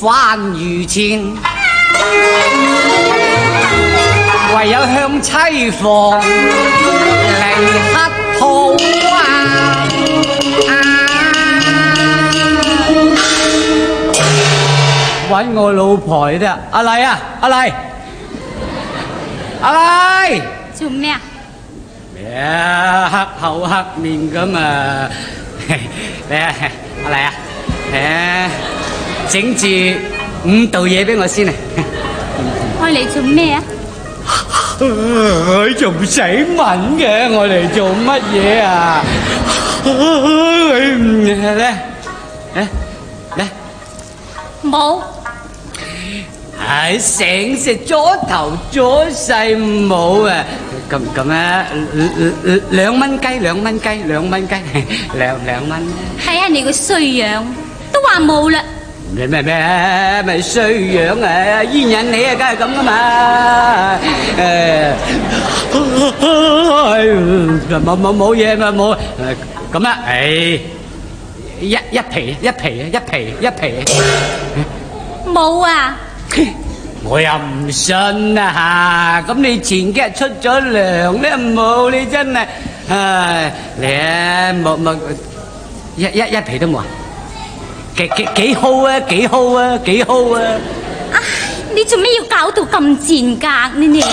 返如前，唯有向妻房嚟乞討啊！揾我老婆嚟啫，阿麗啊，阿麗，阿麗， 做咩啊？ 咩黑口黑面咁啊？嚟啊，阿麗啊，整住5道嘢俾我先啊！ 我嚟做咩啊？ 仲唔使問嘅，我嚟做乜嘢啊？咧， 冇。 唉，成食咗頭咗勢冇啊！咁啊，2蚊雞，2蚊雞，2蚊雞，2蚊。 睇下你個衰樣，都話冇啦。 咩咪衰樣啊！煙癮你啊，梗係咁噶嘛！冇嘢嘛冇。咁啊，一皮。 冇啊！ 我又唔信啊！咁你前幾日出咗糧咧冇？你真係你啊冇一皮都冇啊！幾好啊！ 你做咩要搞到咁賤格呢？你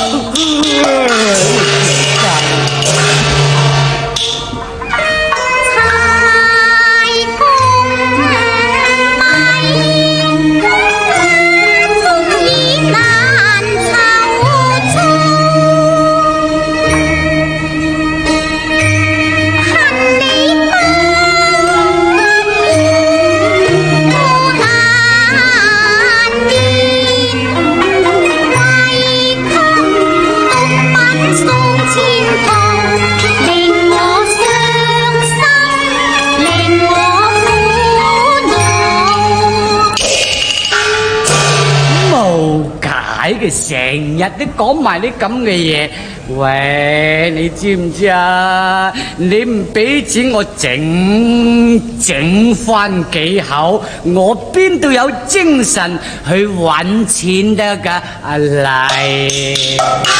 成日都講埋啲咁嘅嘢，喂，你知唔知啊？你唔俾錢我整翻幾口，我邊度有精神去揾錢得㗎？阿麗，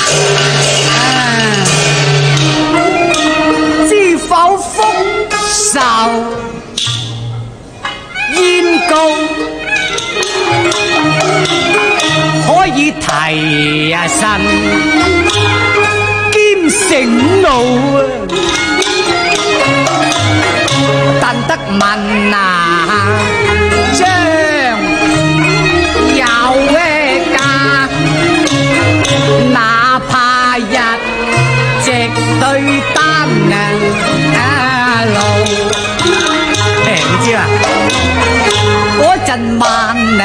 知否福壽煙膏可以提神兼醒腦啊！但得問啊，將有價，哪怕日夕對單路。你知啦，嗰陣問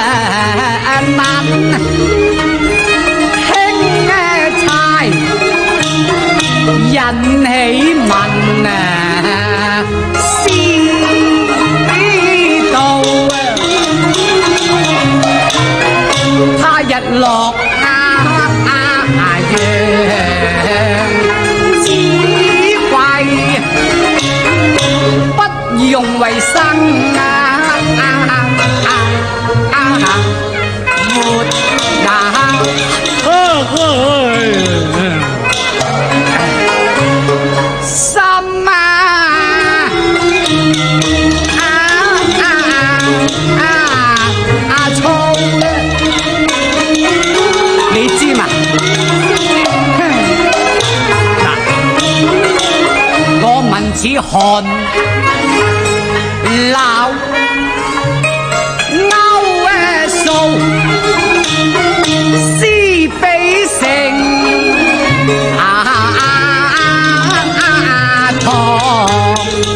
輕差引起問思道他日落陽只貴不用為生似寒鬧勾數思比成堂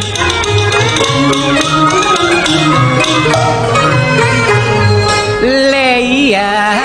你啊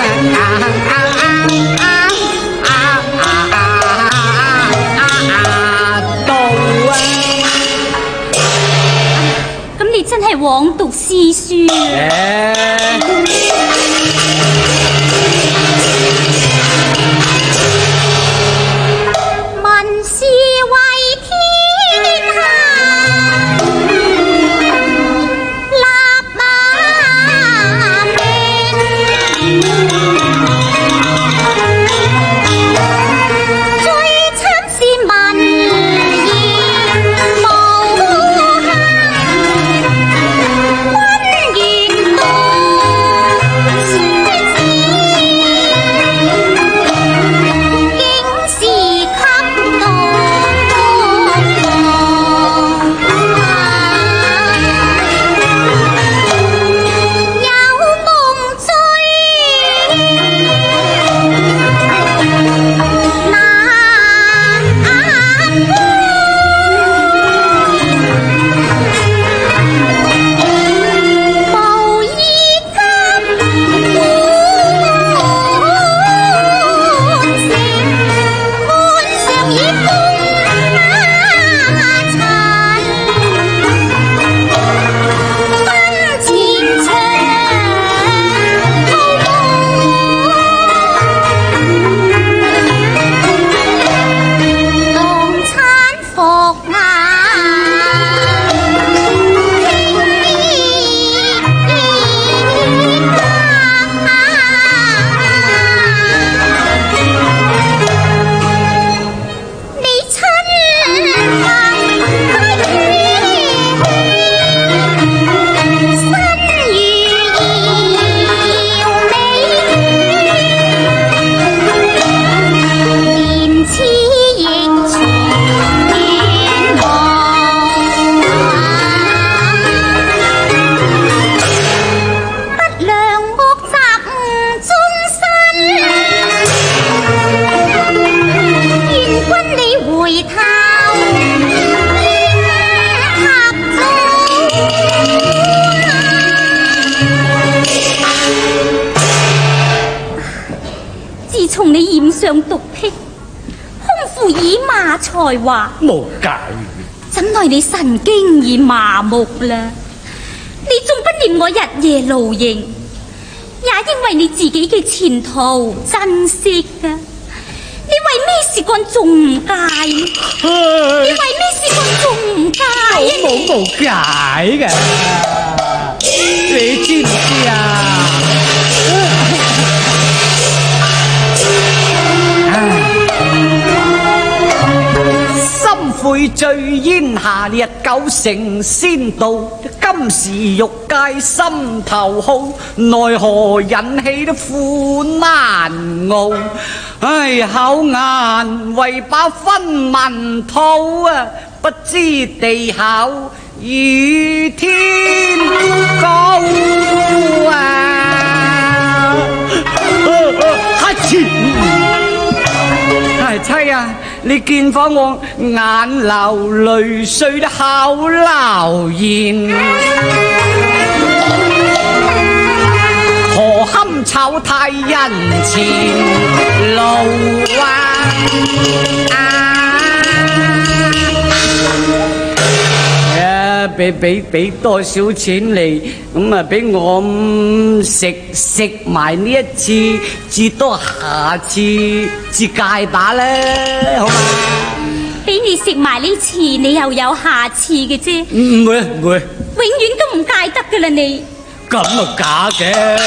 從你染上毒癖，空負以馬才華， 冇計。 怎奈你神經已麻木啦？你仲不念我日夜勞營，也因為你自己嘅前途珍惜㗎。你為咩事幹仲唔戒？你為咩事幹仲唔戒？ 我冇解㗎，你知唔知啊？心悔醉煙下，日久成仙道。今時欲界心頭好，奈何引起的苦難熬。唉，口眼為把分文吐啊，不知地厚與天高啊！哈切！唉，妻啊！你見訪我眼流淚水的口流言，何堪醜態人前路俾多少錢嚟，咁啊俾我食埋呢一次，至多下次至戒把啦，好嘛？ 俾你食埋呢次，你又有下次嘅啫。 唔會， 永遠都唔戒得噶啦你。 咁啊假嘅。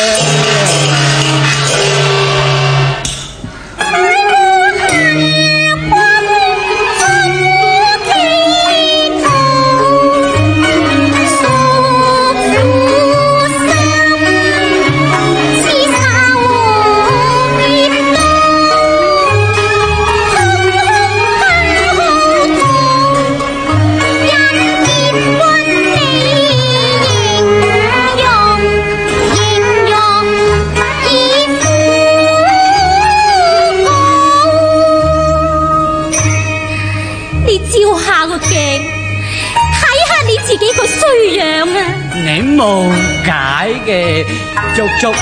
你冇解嘅，足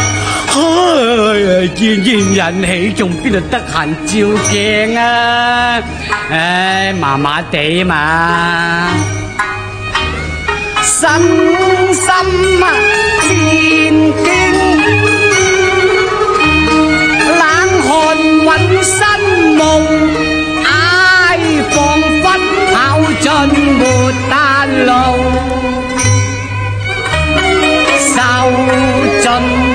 奄奄引起，仲邊度得閒照鏡啊？唉，麻麻地嘛，身心啊戰驚，冷汗渾身冒，唉，彷彿跑盡沒達路。受盡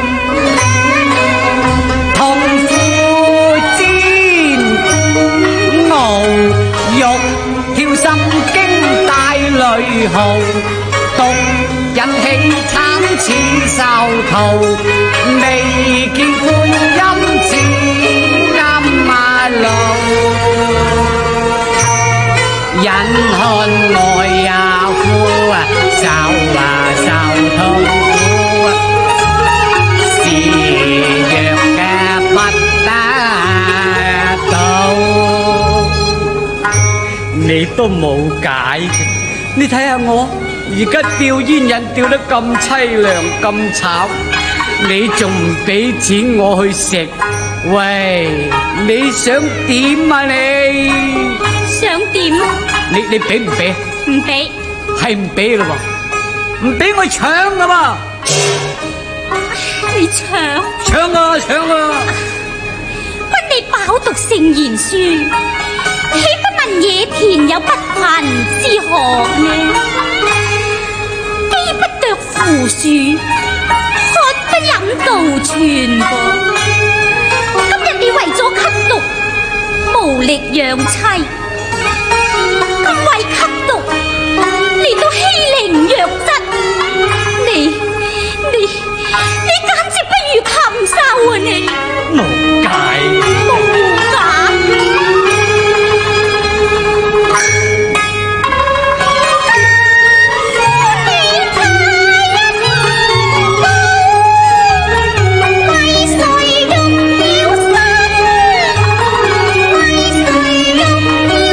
痛苦煎熬，欲跳心經帶淚號，獨引起慘似愁途，未見觀音似金馬路，忍看愛也苦啊，受啊受痛。你都冇解嘅，你睇下我而家吊煙癮吊得咁凄涼咁慘，你仲唔俾錢我去食？喂，你想點啊你？ 想點？ 你俾唔俾？ 唔俾。 係唔俾咯喎？唔俾我搶噶嘛？ 你搶？ 搶啊搶啊！ 不你飽讀聖賢書，豈不問野田有不貧之學呢？飢不啄扶樹，渴不飲稻泉噃。今日你為咗吸毒，無力養妻，咁為吸毒，你都欺凌弱質，你簡直不如禽獸啊你！ 冇解， 冇解。為誰用了心？為誰用了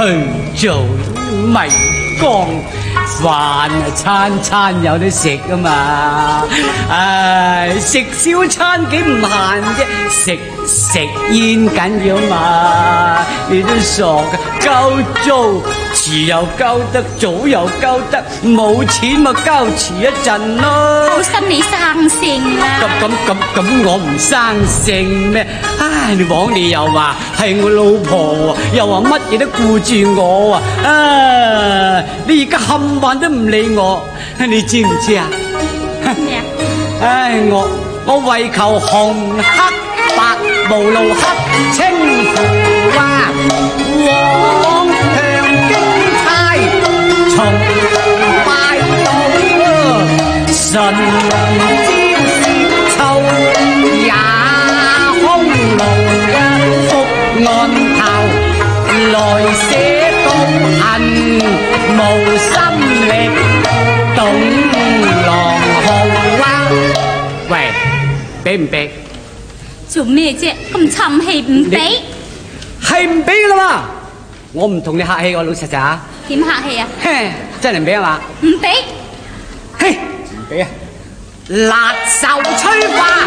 去做迷江飯啊，餐餐有得食啊嘛！唉，食小餐幾唔閒啫，食煙緊要嘛！你都傻㗎，交租遲又交得，早又交得，冇錢咪交遲一陣咯。 好心你生性啦！ 咁我唔生性咩？唉，你往年又話係我老婆，又話乜嘢都顧住我啊！你而家冚唪唥都唔理我，你知唔知啊？ 咩啊？ 唉，我為求紅黑白無路黑清符啊，往向京差從拜到神招小臭也空路啊，伏案頭來寫高恨無心力懂狼號啊！喂，俾唔俾？ 做咩啫？咁沉氣唔俾？ 係唔俾噶啦嘛！我唔同你客氣，我老實實啊！ 點客氣啊？ 嘿，真係唔俾啊嘛！ 唔俾？ 嘿，唔俾啊！辣手摧花，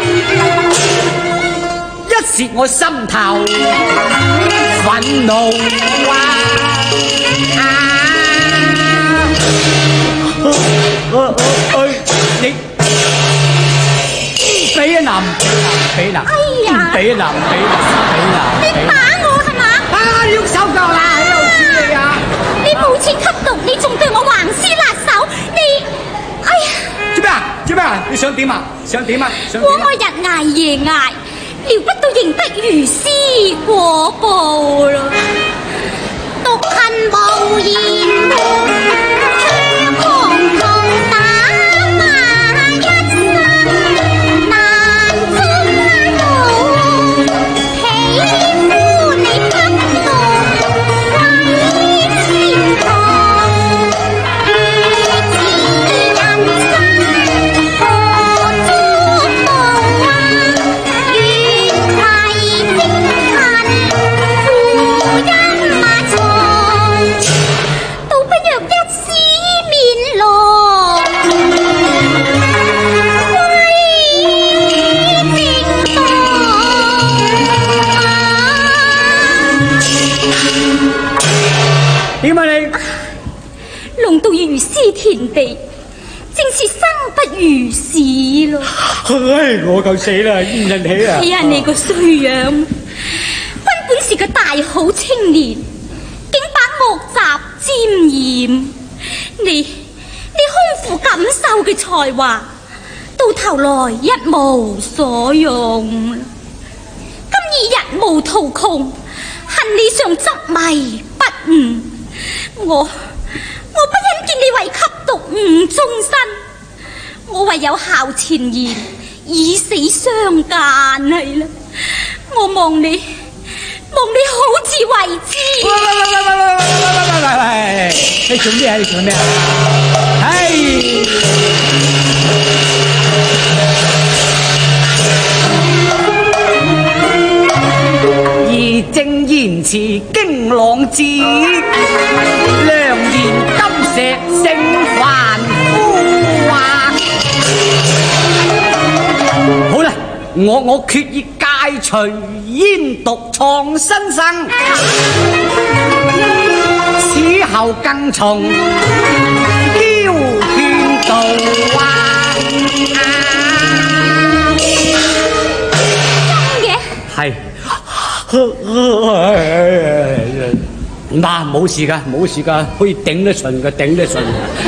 一泄我心頭憤怒啊！你俾啊男，俾男， 哎呀， 俾啊男，俾男，俾男， 你打我係嘛？ 啊！喐手腳啦，喺度知你啊！ 你冇錢吸毒，你仲對我橫施辣手，你，哎呀！ 做咩啊？做咩啊？你想點啊？想點啊？想點啊？ 我日捱夜捱，料不到認得如斯果報啦！毒恨無言判，卻狂妄打罵一生，難終路。喜歡你不動為前途，如此人生何足道啊！願為精恨負一馬床，倒不若一絲面落歸正道。 點啊你？ 弄到如斯田地，正是生不如死咯。 唉，我夠死啦，唔人起啊！ 睇下你個衰樣，君本是個大好青年，竟把惡習沾染。你空負錦繡嘅才華，到頭來一無所用。今已日無途窮，恨你尚執迷不悟。我不忍見你為吸毒誤終身，我唯有效前言，以死相間係啦。我望你好自為之。 喂！你做咩啊？你做咩啊？唉！義正言辭經朗志，良言金石勝凡夫啊！好啦，我決意戒除煙毒創新生，此後更從嬌勸導啊！ 真嘅？ 係。嗱，冇事噶，冇事噶，可以頂得順噶，頂得順。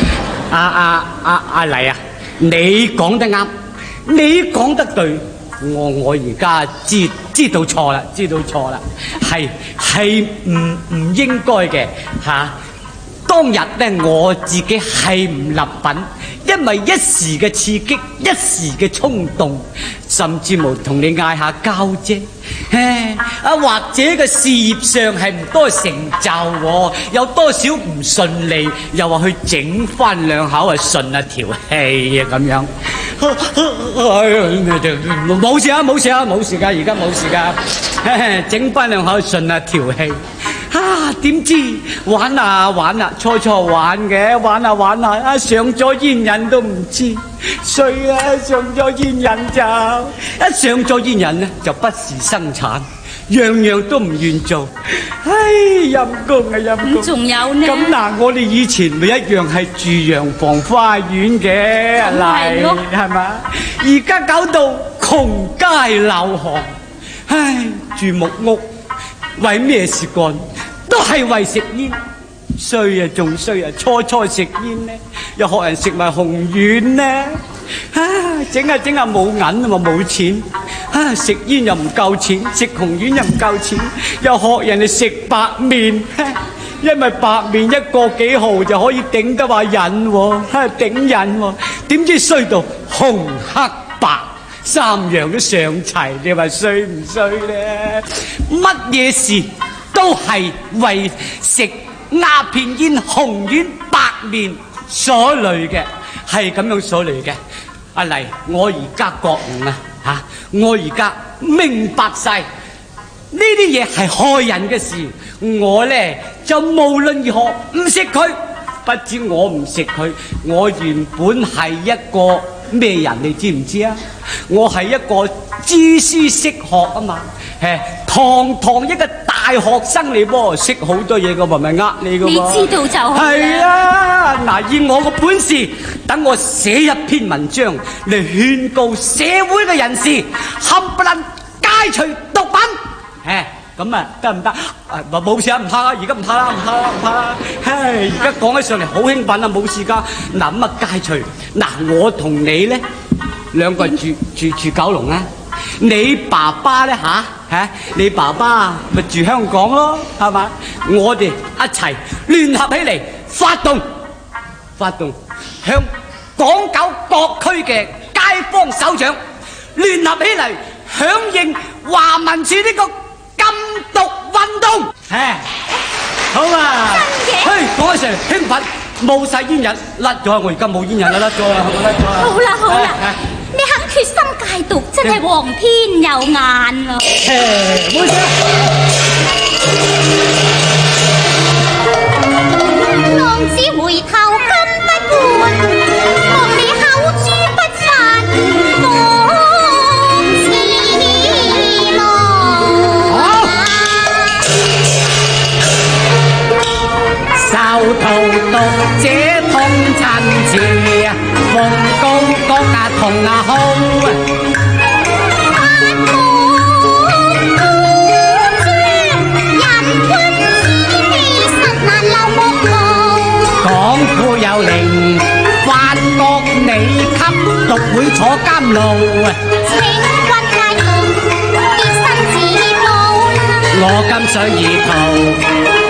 阿黎啊，你講得啱，你講得對，我而家知道錯啦，知道錯啦，係唔應該嘅吓。當日咧，我自己係唔立品，因為一時嘅刺激，一時嘅衝動，甚至無同你嗌下交啫。或者個事業上係唔多成就，有多少唔順利，又話去整翻兩口啊，順下條氣啊咁樣。冇事啊，冇事啊，冇事噶，而家冇事噶，整翻兩口順下條氣。 啊，點知玩啊玩啊，初初玩嘅，玩啊玩啊，啊上咗煙癮都唔知，衰啊！上咗煙癮就一上咗煙癮呢，就不時生產，樣樣都唔願做，唉，陰公啊陰公！ 仲有呢？ 咁嗱，我哋以前咪一樣係住洋房花園嘅，係嘛？而家搞到窮街陋巷，唉，住木屋，為咩事幹？都係為食煙，衰啊仲衰啊！初食煙呢，又學人食埋紅丸呢，啊整下冇銀啊嘛冇錢，啊食煙又唔夠錢，食紅丸又唔夠錢，又學人哋食白麵，因為白麵一個幾毫就可以頂得話癮喎，頂癮喎，點知衰到紅黑白三樣都上齊，你話衰唔衰呢？乜嘢事都係為食鴉片煙、紅丸、白麵所累嘅，係咁樣所累嘅。阿麗，我而家覺悟啊，我而家明白晒呢啲嘢係害人嘅事，我呢就無論如何唔食佢。不止我唔食佢，我原本係一個咩人，你知唔知啊？我係一個知書識學啊嘛，堂一個大學生嚟噃，識好多嘢噶噃，咪呃你噶喎。 你知道就好。係啊，嗱，以我個本事，等我寫一篇文章嚟勸告社會嘅人士，冚唪唥戒除毒品。咁啊得唔得？冇事啊，唔怕啦，而家唔怕啦，唔怕啦。而家講起上嚟好興奮啊，冇事噶。嗱咁啊戒除，嗱我同你咧兩個住九龍啊，你爸爸咧你爸爸咪住香港咯，係嘛？我哋一齊聯合起嚟發動，向港九各區嘅街坊首長聯合起嚟響應華民署呢個禁毒運動。好啊！講起上嚟興奮，冇晒煙癮，甩咗，我而家冇煙癮啦，甩咗啦。 好啦，你肯決心戒毒，真係皇天有眼啊！ 冇事。 浪子回頭金不換，望你口誅筆伐放肆浪。 受荼毒者痛陳詞，奉公國同好。港府有令，發覺你吸毒會坐監牢。 請君戒毒，潔身自好。 我今水而逃。